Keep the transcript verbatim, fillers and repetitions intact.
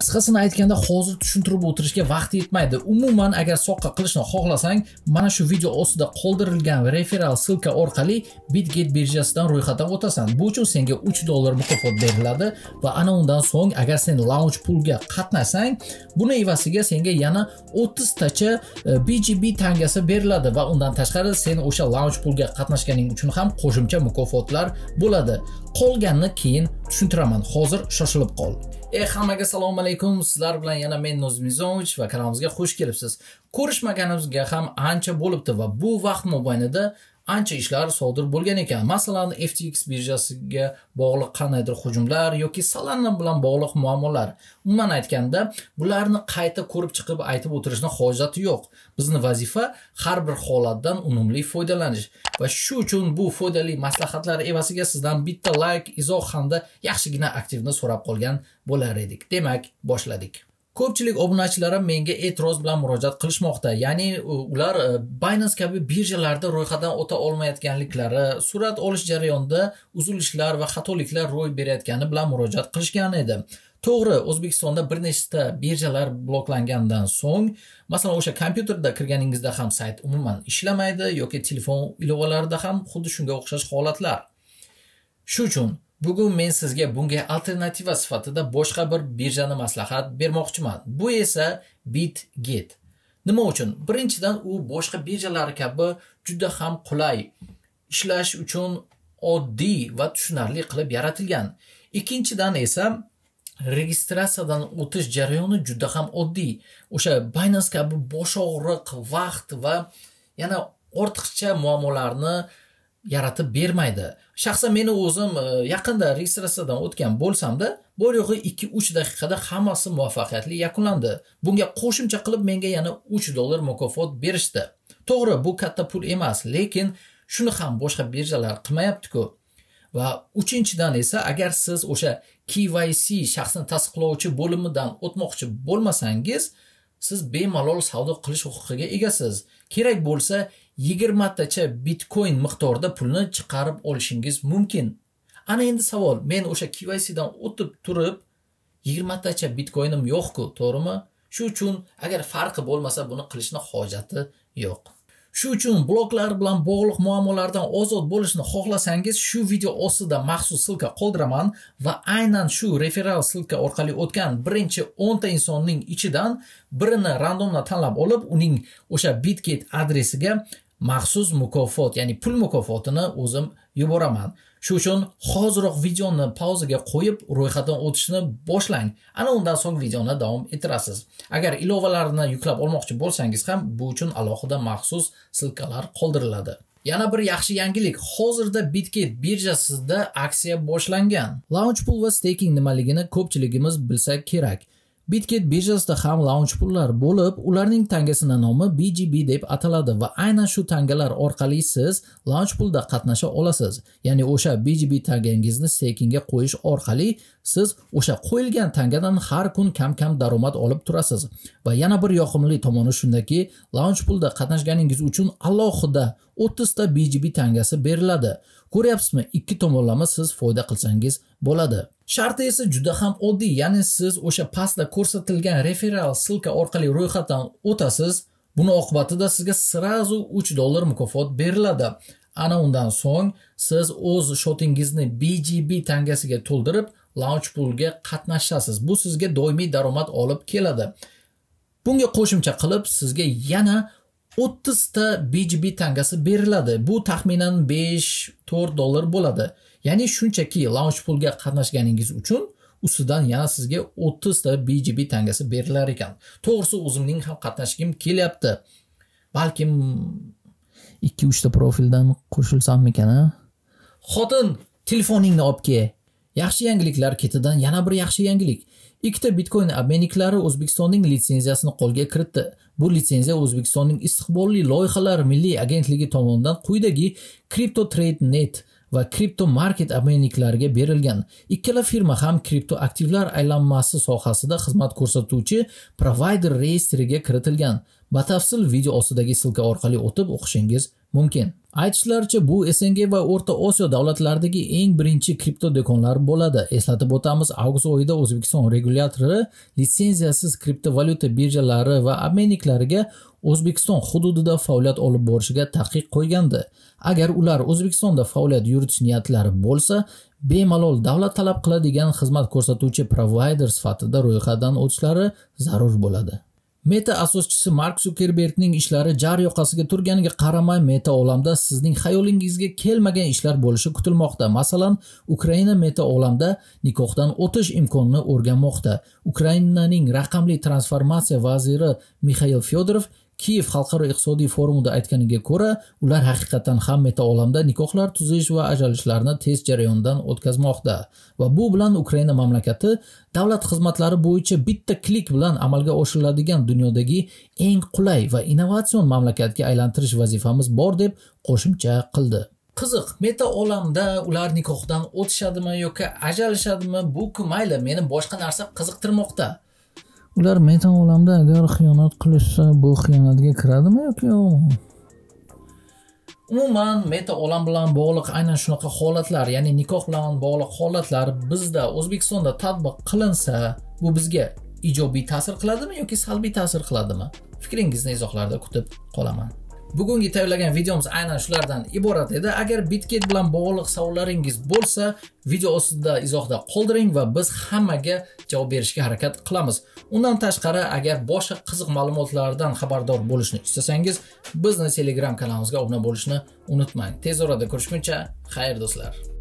Qisqasini aytganda, hozir tushuntirib o'tirishga vaqt yetmaydi. Umuman agar soqqa qilishni xohlasang, mana shu video ostida qoldirilgan referral silka orqali Bitget birjasidan ro'yxatdan o'tasan. Bu uchun senga uch dollar mukofot beriladi va ana undan so'ng agar sen launch poolga qatnashsang, buni evaziga senga yana o'ttiz tacha B G B tangasi beriladi va undan tashqari sen o'sha launch poolga qatnashganing uchun ham qo'shimcha mukofotlar bo'ladi. Qolganini keyin tushuntiraman. Hozir shoshilib qol. Ey hammaga assalomu alaykum. Sizlar bilan yana men Nozmizonovich va kanalimizga xush kelibsiz. Ko'rishmaganimizga ham ancha bo'libdi va bu vaqt mobaynida ancha ishlar sodir bo'lgan ekan. Masalan, F T X birjasiga bog'liq qandaydir hujumlar yoki Solana bilan bog'liq muammolar. Umuman aytganda, bularni qayta ko'rib chiqib aytib o'tirishni hojati yo'q. Bizning vazifa har bir holatdan unumli foydalanish. Va shu uchun bu foydali maslahatlar evaziga sizdan bitta like, izoh hamda yaxshigina aktivni so'rab qolgan bo'lar edik. Demak, boshladik. Ko'pchilik obunachilarim menga e'tiroz bilan murojaat qilishmoqda. Ya'ni ular Binance kabi birjalarda ro'yxatdan o'ta olmayotganliklari, surat olish jarayonida uzilishlar va xatoliklar ro'y berayotgani bilan murojaat qilishgan edi. To'g'ri, O'zbekistonda bir nechta birjalar bloklangandan so'ng, masalan, o'sha kompyuterda kirganingizda ham sayt umuman ishlamaydi yoki telefon ilovalarida ham xuddi shunga o'xshash holatlar. Shu uchun bugun men sizga bunga alternativa sifatida boshqa bir birjani maslahat bermoqchiman. Bu esa Bitget. Nima uchun? Birinchidan, u boshqa birjalar kabi juda ham qulay, ishlash uchun oddiy va tushunarli qilib yaratilgan. Ikkinchidan esa registratsiyadan o'tish jarayoni juda ham oddiy. O'sha Binance kabi bosh og'riq, vaqt va yana ortiqcha muammolarni yaratib bermaydi. Shaxsan meni o'zim yaqinda registratsiyadan o'tgan bo'lsam-da, bu yo'g'i ikki uch daqiqada hammasi muvaffaqiyatli yakunlandi. Bunga qo'shimcha qilib menga yana uch dollar mukofot berishdi. To'g'ri, bu katta pul emas, lekin shuni ham boshqa birjalar qilmayapti-ku. Va uchinchidan esa agar siz o'sha K Y C shaxsni tasdiqlovchi bo'limidan o'tmoqchi bo'lmasangiz, siz bemalol savdo qilish huquqiga egasiz. Kerak bo'lsa yigirma tacha Bitcoin miqdorida pulni chiqarib olishingiz mumkin. Ana endi savol, men o'sha K Y C dan o'tib turib yigirma tacha Bitcoinim yo'q-ku, to'g'rimi? Shu uchun agar farqi bo'lmasa buni qilishni hojati yo'q. Shu uchun bloklar bilan bog'liq muammolardan ozod bo'lishni xohlasangiz, shu video ostida maxsus silka qoldiraman va aynan shu referral silka orqali o'tgan birinchi o'nta insonning ichidan birini randomdan tanlab olib, uning o'sha Bitget adresiga maxsus mukofot, ya'ni pul mukofotini o'zim yuboraman. Shu uchun hoziroq videoni pauzaga qo'yib, ro'yxatdan o'tishni boshlang. Ana undan so'ng videoni davom ettirasiz. Agar ilovalarni yuklab olmoqchi bo'lsangiz ham, bu uchun alohida maxsus silkalar qoldiriladi. Yana bir yaxshi yangilik, hozirda Bitget birjasida aksiya boshlangan. Launch pool va staking nimaligini ko'pchiligimiz bilsa kerak. Bitget birjasida ham launch poollar bo'lib, ularning tangasining nomi B G B deb ataladi va aynan shu tangalar orqali siz launch poolda qatnasha olasiz. Ya'ni o'sha B G B tangangizni stakingga qo'yish orqali siz o'sha qo'yilgan tangadan har kun kam-kam daromad olib turasiz. Va yana bir yoqimli tomoni shundaki, launch poolda qatnashganingiz uchun alohida o'ttiz ta B G B tangasi beriladi. Ko'ryapsizmi? Ikki tomonlama siz foyda qilsangiz bo'ladi. Sharti esa juda ham oddiy, ya'ni siz o'sha pastda ko'rsatilgan referral silka orqali ro'yxatdan o'tasiz. Buni oqibatida sizga sirazu uch dollar mukofot beriladi. Ana undan so'ng siz o'z shotingizni B G B tangasiga to'ldirib, launch poolga qatnashasiz. Bu sizga doimiy daromad olib keladi. Bunga qo'shimcha qilib sizga yana o'ttiz ta B G B tangasi beriladi. Bu taxminan besh to'rt dollar bo'ladi. Ya'ni shunchaki launch poolga qatnashganingiz uchun ustidan yana sizga o'ttiz ta B G B tangasi berilar ekan. To'g'risi o'zimning ham qatnashgim kelyapti. Balkim ikki uch ta profildan qo'shilsammikan, ha? Xotin, telefoningni olib kel. Yaxshi yangiliklar ketidan yana bir yaxshi yangilik. Ikkita Bitcoin obmenniklari O'zbekistonning litsenziyasini qo'lga kiritdi. Bu litsenziya O'zbekistonning istiqbolli loyihalar milliy agentligi tomonidan quyidagi Crypto Trade Net va Crypto Market obmenniklariga berilgan. Ikkala firma ham kripto aktivlar aylanmasi sohasida xizmat ko'rsatuvchi provider reyestriga kiritilgan. Batafsil video ostidagi silka orqali o'tib o'qishingiz mumkin. Aytishlaricha, bu S N G va O'rta Osiyo davlatlaridagi eng birinchi kripto do'konlar bo'ladi. Eslatib o'tamiz, avgust oyida O'zbekiston regulyatori litsenziyasiz kriptovalyuta birjalari va obmenniklariga O'zbekiston hududida faoliyat olib borishiga taqiq qo'ygandi. Agar ular O'zbekistonda faoliyat yuritish niyatlari bo'lsa, bemalol davlat talab qiladigan xizmat ko'rsatuvchi provayder sifatida ro'yxatdan o'tishlari zarur bo'ladi. Meta asoschisi Mark Zuckerbergning ishlari jar yoqasiga turganiga qaramay, Meta olamda sizning xayolingizga kelmagan ishlar bo'lishi kutilmoqda. Masalan, Ukraina Meta olamda nikohdan o'tish imkonini o'rganmoqda. Ukrainaning raqamli transformatsiya vaziri Mixail Fyodorov Kiyev xalqaro iqtisodiy forumida aytganiga ko'ra, ular haqiqatan ham Meta olamda nikohlar tuzish va ajralishlarni tez jarayondan o'tkazmoqda va bu bilan Ukraina mamlakati davlat xizmatlari bo'yicha bitta klik bilan amalga oshiriladigan dunyodagi eng qulay va innovatsion mamlakatga aylantirish vazifamiz bor deb qo'shimcha qildi. Qiziq, Meta olamda ular nikohdan o'tishadimi yoki ajralishadimi? Bu-ku mayli, meni boshqa narsa qiziqtirmoqda. Ular Meta olamda agar xiyonat qilishsa, bu xiyonatga kiradimi yoki yo'qmi? Umuman, Meta olam bilan bog'liq aynan shunaqa holatlar, ya'ni nikoh bilan bog'liq holatlar bizda O'zbekistonda tatbiq qilinsa, bu bizga ijobiy ta'sir qiladimi yoki salbiy ta'sir qiladimi? Fikringizni izohlarda kutib qolaman. Bugungi tayyorlagan videomiz aynan shulardan iborat edi. Agar Bitget bilan bog'liq savollaringiz bo'lsa, video ostida izohda qoldiring va biz hammaga javob berishga harakat qilamiz. Undan tashqari, agar boshqa qiziq ma'lumotlardan xabardor bo'lishni istasangiz, bizni Telegram kanalimizga obuna bo'lishni unutmang. Tez orada ko'rishguncha, xayr do'stlar.